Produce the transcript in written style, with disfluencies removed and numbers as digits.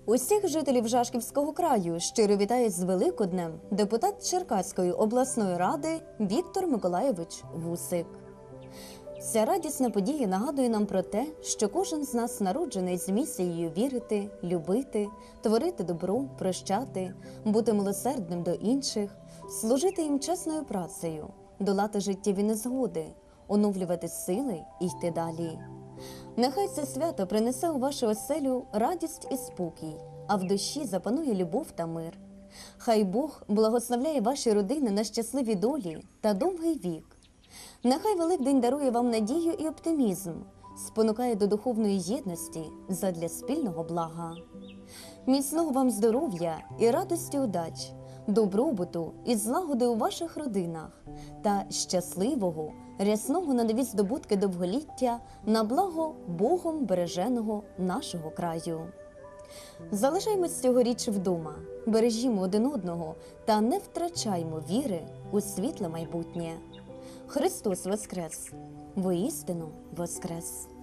Усіх жителів Жашківського краю щиро вітає з Великоднем депутат Черкаської обласної ради Віктор Миколайович Вусик. Ця радісна подія нагадує нам про те, що кожен з нас народжений з місією вірити, любити, творити добро, прощати, бути милосердним до інших, служити їм чесною працею, долати життєві незгоди, оновлювати сили і йти далі. Нехай це свято принесе у вашу оселю радість і спокій, а в душі запанує любов та мир. Хай Бог благословляє ваші родини на щасливі долі та довгий вік. Нехай Великдень дарує вам надію і оптимізм, спонукає до духовної єдності задля спільного блага. Міцного вам здоров'я і радості удач, добробуту і злагоди у ваших родинах та щасливого, рясного на нові здобутки довголіття на благо Богом береженого нашого краю. Залишаймось цьогоріч вдома, бережімо один одного та не втрачаймо віри у світле майбутнє. Христос воскрес! Воістину воскрес!